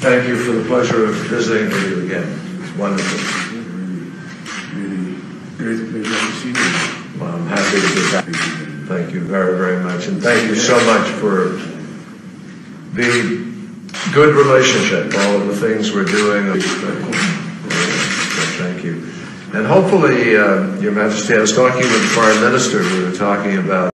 Thank you for the pleasure of visiting with you again. It's wonderful. Really great pleasure to see you. Well, I'm happy to be back. Thank you very, very much. And thank you so much for the good relationship, all of the things we're doing. Thank you. And hopefully, Your Majesty, I was talking with the Foreign Minister, we were talking about